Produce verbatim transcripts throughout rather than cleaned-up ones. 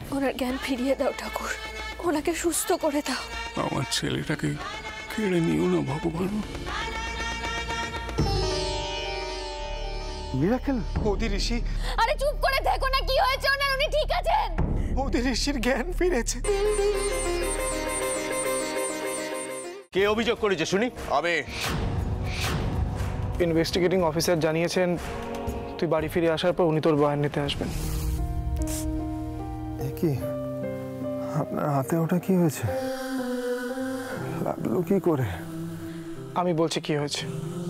ওনার জ্ঞান ফিরিয়ে দাও ঠাকুর, ওনাকে সুস্থ করে দাও। আমার ছেলেটাকে কেড়ে নিও না ভগবান। মিরাকেল, বৌদি ঋষি। আরে চুপ করে দেখো না কি হয়েছে ওনার, উনি ঠিক আছেন। বৌদি ঋষির জ্ঞান ফিরেছে। কে অভিযোগ করেছে শুনি? আমি। ইনভেস্টিগেটিং অফিসার জানিয়েছেন তুই বাড়ি ফিরে আসার পর উনি তোর বয়ান নিতে আসবেন। কি আপনার হাতে ওটা কি হয়েছে? লাগলো কি করে? আমি বলছি কি হয়েছে।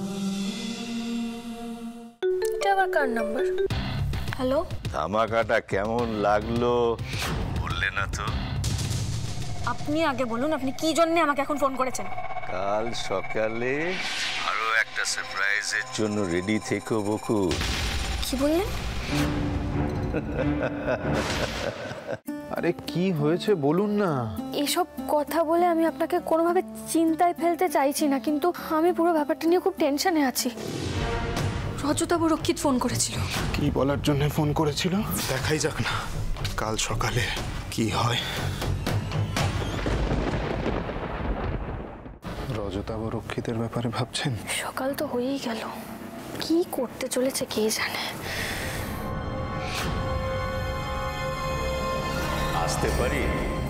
এটা আবার কার নাম্বার? হ্যালো, ধামাকাটা কেমন লাগলো বললে না তো? আপনি আগে বলুন, আপনি কি জন্য আমাকে এখন ফোন করেছেন? কাল সকালে আরো একটা সারপ্রাইজের জন্য রেডি থেকো বকুল। কি বললেন? আরে কি হয়েছে বলুন না। এসব কথা বলে আমি আপনাকে কোনোভাবে চিন্তায় ফেলতে চাইছি না, কিন্তু আমি পুরো ব্যাপারটা নিয়ে খুব টেনশনে আছি। রজতাবু রক্ষিত ফোন করেছিল। কি বলার জন্য ফোন করেছিল? দেখাই যাক না কাল সকালে কি হয়। রজতাবু রক্ষিতের ব্যাপারে ভাবছেন? সকাল তো হয়েই গেল, কি করতে চলেছে কে জানে। আসতে পারি?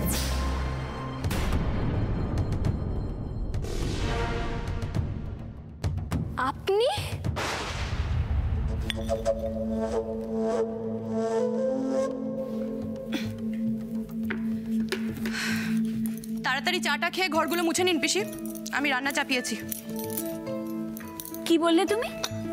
আপনি? তাড়াতাড়ি চাটা খেয়ে ঘরগুলো মুছে নিন পিসি, আমি রান্না চাপিয়েছি। কি বললে তুমি?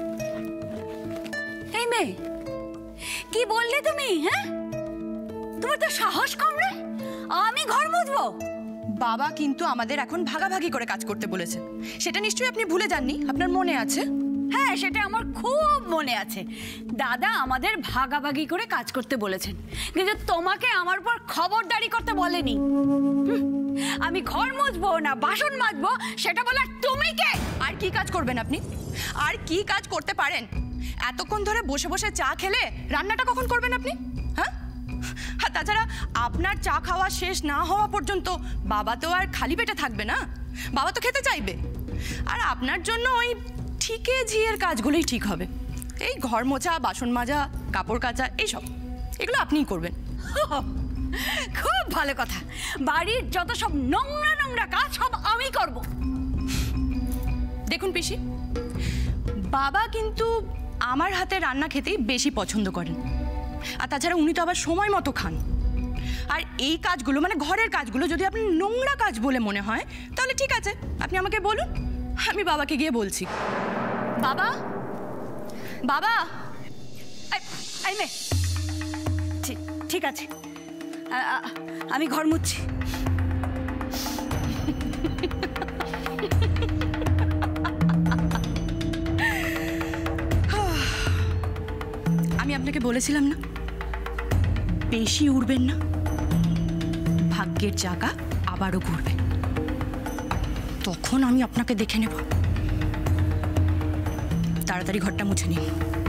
এই মেয়ে, কি বললে তুমি? হ্যাঁ, তোমার তো সাহস কম রে, আমি ঘর মুছবো? বাবা কিন্তু আমাদের এখন ভাগাভাগি করে কাজ করতে বলেছে, সেটা নিশ্চয়ই আপনি ভুলে যাননি, আপনার মনে আছে? হ্যাঁ, সেটা আমার খুব মনে আছে। দাদা আমাদের ভাগাভাগি করে কাজ করতে বলেছেন, কিন্তু তোমাকে আমার পর খবরদারি করতে বলেনি। আমি ঘর মুছবো না বাসন মাজবো সেটা বলার তুমি কে? আর কি কাজ করবেন আপনি? আর কি কাজ করতে পারেন? এতক্ষণ ধরে বসে বসে চা খেলে রান্নাটা কখন করবেন আপনি? হ্যাঁ, আর তাছাড়া আপনার চা খাওয়া শেষ না হওয়া পর্যন্ত বাবা তো আর খালি পেটে থাকবে না, বাবা তো খেতে চাইবে। আর আপনার জন্য ওই ঠিকে ঝিয়ের কাজগুলোই ঠিক হবে, এই ঘর মোছা, বাসন মাজা, কাপড় কাচা, এইসব এগুলো আপনিই করবেন। খুব ভালো কথা, বাড়ির যত সব নোংরা নোংরা কাজ সব আমি করব। দেখুন পিসি, বাবা কিন্তু আমার হাতে রান্না খেতেই বেশি পছন্দ করেন, আর তাছাড়া উনি তো আবার সময় মতো খান। আর এই কাজগুলো মানে ঘরের কাজগুলো যদি আপনি নোংরা কাজ বলে মনে হয় তাহলে ঠিক আছে, আপনি আমাকে বলুন, আমি বাবাকে গিয়ে বলছি। বাবা, বাবা, এই মেয়ে, ঠিক আছে, আমি ঘর মুছছি। আমি আপনাকে বলেছিলাম না বেশি উড়বেন না, ভাগ্যের চাকা আবারও ঘুরবে, তখন আমি আপনাকে দেখে নেব। তাড়াতাড়ি ঘরটা মুছে নিন।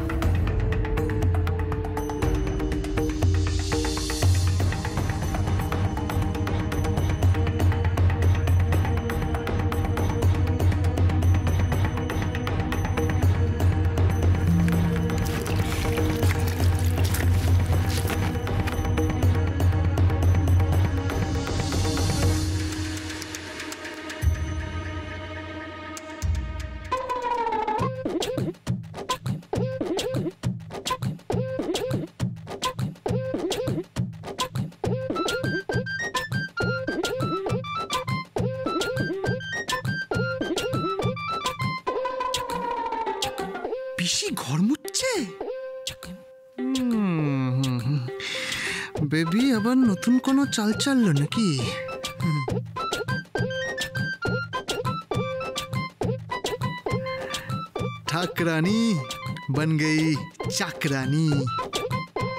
ঘর মুছছে বেবি, আবার নতুন কোনো চাল চাললো নাকি? ঠাকরানি বন গই চাকরানি।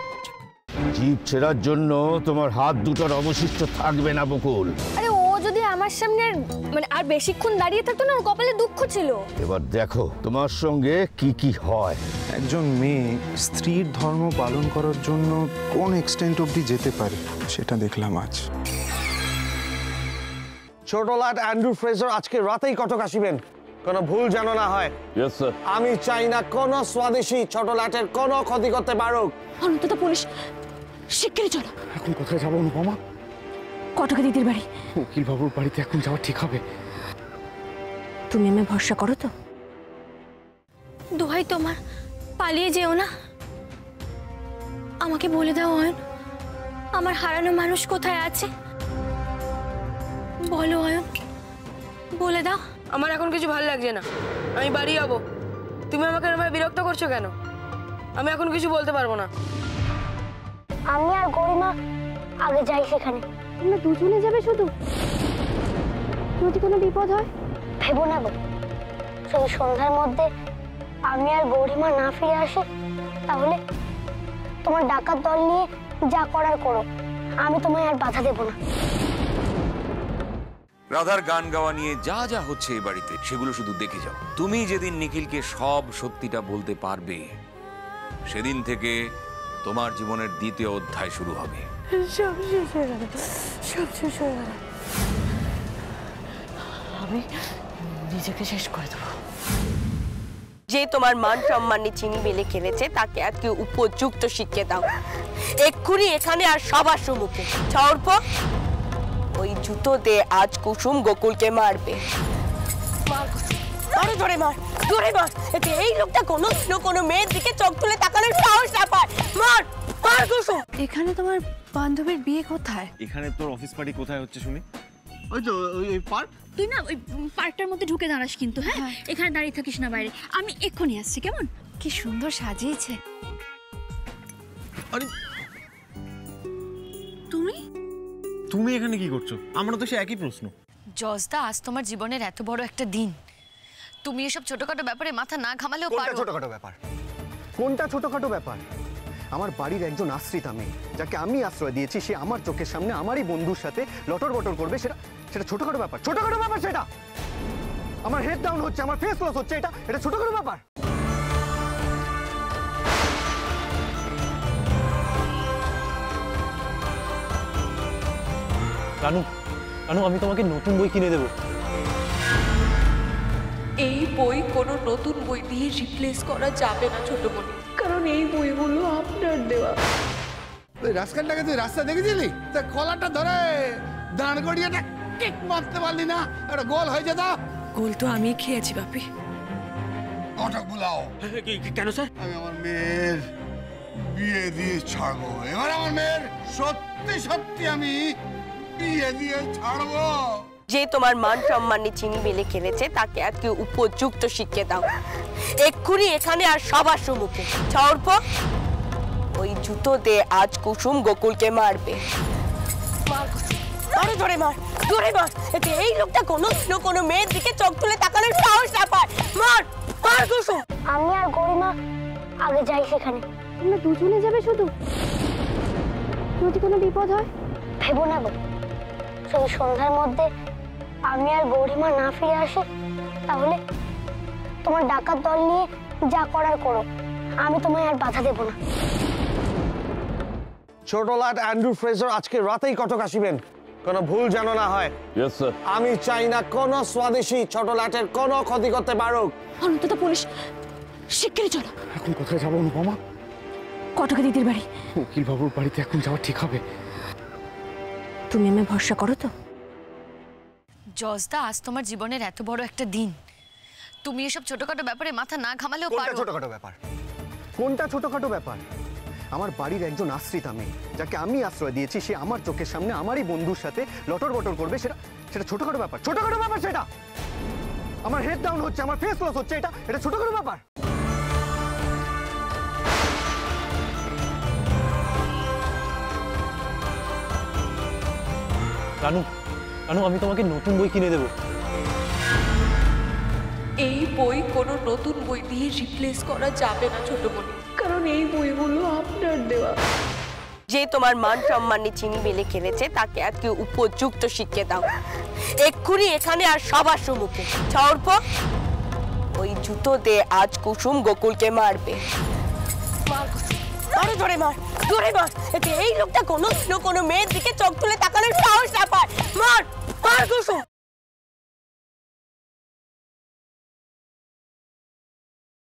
জিভ ছেড়ার জন্য তোমার হাত দুটোর অবশিষ্ট থাকবে না বকুল। আরে ও যদি আমার সামনে আর মানে আর বেশিক্ষণ দাঁড়িয়ে থাকতো না, ওর কপালে দুঃখ ছিল। এবার দেখো তোমার সঙ্গে কি কি হয়। একজন মেয়ে স্ত্রীর ধর্ম পালন করার জন্য কোন এক্সটেন্ট অবধি যেতে পারে সেটা দেখলাম আজ। ছোট লাট অ্যান্ড্রু ফ্রেজার আজকে রাতেই কটক আসিবেন, কোনো ভুল যেন না হয়। Yes sir. আমি চাই না কোনো স্বদেশী ছোট লাটের কোনো ক্ষতি করতে পারুক। অন্তত পুলিশ শিগগিরই চলো। এখন কোথায় যাবো অনুপমা? কটকে দিদির বাড়ি। উকিল বাবুর বাড়িতে এখন যাওয়া ঠিক হবে? তুমি আমায় ভরসা করো তো? দোহাই তোমার, পালিয়ে যেও না। আমাকে বলে দাও অয়ন, আমার হারানো মানুষ কোথায় আছে। বলো অয়ন, বলে দাও। আমার এখন কিছু ভালো লাগছে না, আমি বাড়ি যাবো। তুমি আমাকে এরকম বিরক্ত করছো কেন? আমি এখন কিছু বলতে পারবো না। আমি আর গরিমা আগে যাই সেখানে। তোমরা দুজনে যাবে শুধু? যদি কোনো বিপদ হয়? ভেবো না গো, যদি সন্ধ্যার মধ্যে আমি আর গরিমা না ফিরে আসি, তাহলে তোমার ডাকাত দল নিয়ে যা করার করো, আমি তোমায় আর বাধা দেব না। রাধার গান গাওয়া নিয়ে যা যা হচ্ছে এই বাড়িতে সেগুলো শুধু দেখে যাও। তুমি যেদিন নিখিলকে সব সত্যিটা বলতে পারবে, সেদিন থেকে তোমার জীবনের দ্বিতীয় অধ্যায় শুরু হবে। সব শেষ হয়ে গেল, সব শেষ হয়ে গেল। আমি নিজেকে শেষ করে দেবো। যে তোমার মান সম্মান নিয়ে চিনি বেলে খেলেছে, তাকে আজকে উপযুক্ত শিক্ষা দাও। এক্ষুনি এখানে আর সবার সম্মুখে ছাড়ব। ওই জুতো দিয়ে আজ কুসুম গোকুলকে মারবে। মার কুসুম, আরো জোরে মার, জোরে মার। এতে এই লোকটা কোনো কোনো মেয়ের দিকে চোখ তুলে তাকানোর সাহস না পায়। মার, মার কুসুম। এখানে তোমার বান্ধবীর বিয়ে কোথায়? এখানে তোর অফিস পার্টি কোথায় হচ্ছে শুনি? ওই তো ওই পার্ক। তুই না ওই পার্কটার মধ্যে ঢুকে দাঁড়াস কিন্তু, হ্যাঁ? এখানে দাঁড়িয়ে থাকিস না বাইরে। আমি এক্ষুনি আসছি, কেমন? কি সুন্দর সাজিয়েছে। আরে তুমি তুমি এখানে কি করছো? আমরা তো সে একই প্রশ্ন। জজদা, আজ তোমার জীবনের এত বড় একটা দিন, তুমি এসব ছোটখাটো ব্যাপারে মাথা না ঘামালেও পারো। ছোটখাটো ব্যাপার? কোনটা ছোটখাটো ব্যাপার? আমার বাড়ির একজন আশ্রিতা মেয়ে, যাকে আমি আশ্রয় দিয়েছি, সে আমার চোখের সামনে আমারই বন্ধুর সাথে লটর বটর করবে, সেটা সেটা ছোটখাটো ব্যাপার? ছোটখাটো ব্যাপার সেটা? আমার হেড ডাউন হচ্ছে, আমার ফেস লস হচ্ছে, এটা এটা ছোটখাটো ব্যাপার? রানু, রানু, আমি তোমাকে নতুন বই কিনে দেবো। এই বই কোনো নতুন বই দিয়ে রিপ্লেস করা যাবে না ছোটমণি, কারণ এই বইগুলো আপনার দেওয়া। রাস্তাটাকে তুই রাস্তা দেখেছিলি? তা কলারটা ধরে দাঁড় করিয়ে একটা কিক মারতে পারলি না? একটা গোল হয়ে যেত। গোল তো আমি খেয়েছি বাপি। কটক বুলাও। কেন স্যার? আমি আমার মেয়ের বিয়ে দিয়ে ছাড়বো। এবার আমার মেয়ের সত্যি সত্যি আমি বিয়ে দিয়ে ছাড়বো। যে তোমার মান সম্মান নিয়ে চিনি বেলে খেলেছে, তাকে আজকে উপযুক্ত শিক্ষা দাও। এক্ষুনি এখানে আর সবার সম্মুখে ছাড়ব। ওই জুতো দিয়ে আজ কুসুম গোকুলকে মারবে। মার কুসুম, আরো জোরে মার, জোরে মার। এতে এই লোকটা কোনো কোনো মেয়ের দিকে চোখ তুলে তাকানোর সাহস না পায়। মার, মার কুসুম। আমি আর গরিমা আগে যাই সেখানে। তোমরা দুজনে যাবে শুধু? যদি কোনো বিপদ হয়? ভেবো না গো, যদি সন্ধ্যার মধ্যে আমি আর গরিমা না ফিরে আসি, তাহলে তোমার ডাকাত দল নিয়ে যা করার করো, আমি তোমায় আর বাধা দেব না। ছোট লাট অ্যান্ড্রু ফ্রেজার আজকে রাতেই কটক আসিবেন, কোনো ভুল যেন না হয়। Yes sir. আমি চাই না কোনো স্বদেশী ছোট লাটের কোনো ক্ষতি করতে পারুক। অন্তত পুলিশ শিগগিরই চলো। এখন কোথায় যাবো অনুপমা? কটকে দিদির বাড়ি। উকিল বাবুর বাড়িতে এখন যাওয়া ঠিক হবে? তুমি আমায় ভরসা করো তো? জজদা, আজ তোমার জীবনের এত বড় একটা দিন, তুমি এসব ছোটখাটো ব্যাপারে মাথা না ঘামালেও পারো। ছোটখাটো ব্যাপার? কোনটা ছোটখাটো ব্যাপার? আমার বাড়ির একজন আশ্রিতা মেয়ে, যাকে আমি আশ্রয় দিয়েছি, সে আমার চোখের সামনে আমারই বন্ধুর সাথে লটর বটর করবে, সেটা সেটা ছোটখাটো ব্যাপার? ছোটখাটো ব্যাপার সেটা? আমার হেড ডাউন হচ্ছে, আমার ফেস লস হচ্ছে, এটা এটা ছোটখাটো ব্যাপার? রানু, রানু, আমি তোমাকে নতুন বই কিনে দেবো। এই বই কোনো নতুন বই দিয়ে রিপ্লেস করা যাবে না ছোটমণি, কারণ এই বইগুলো আপনার দেওয়া। যে তোমার মান সম্মান নিয়ে চিনি বেলে খেলেছে তাকে আজকে উপযুক্ত শিক্ষা দাও এক্ষুনি এখানে আর সবার সম্মুখে। চর্প ওই জুতো দিয়ে আজ কুসুম গোকুলকে মারবে। মার কুসুম, মারো, জোরে মার, জোরে মার। এই লোকটা কোনো কোনো মেয়ের দিকে চোখ তুলে তাকানোর সাহস